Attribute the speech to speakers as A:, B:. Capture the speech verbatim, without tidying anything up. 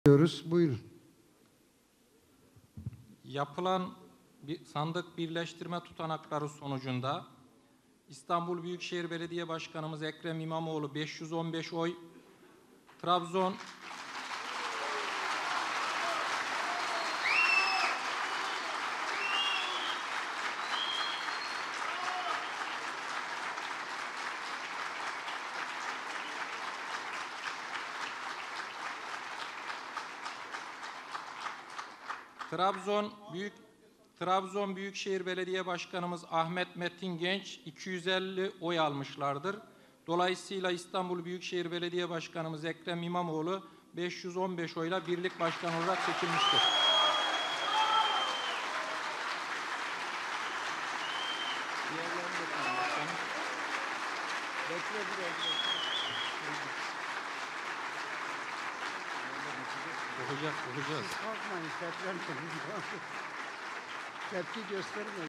A: diyoruz. Buyurun.
B: Yapılan bir sandık birleştirme tutanakları sonucunda İstanbul Büyükşehir Belediye Başkanımız Ekrem İmamoğlu beş yüz on beş oy, Trabzon Trabzon Büyük Trabzon Büyükşehir Belediye Başkanımız Ahmet Metin Genç iki yüz elli oy almışlardır. Dolayısıyla İstanbul Büyükşehir Belediye Başkanımız Ekrem İmamoğlu beş yüz on beş oyla birlik başkanı olarak seçilmiştir. Okuyacağız, okuyacağız.
A: Korkmayın, tepki göstermeyin.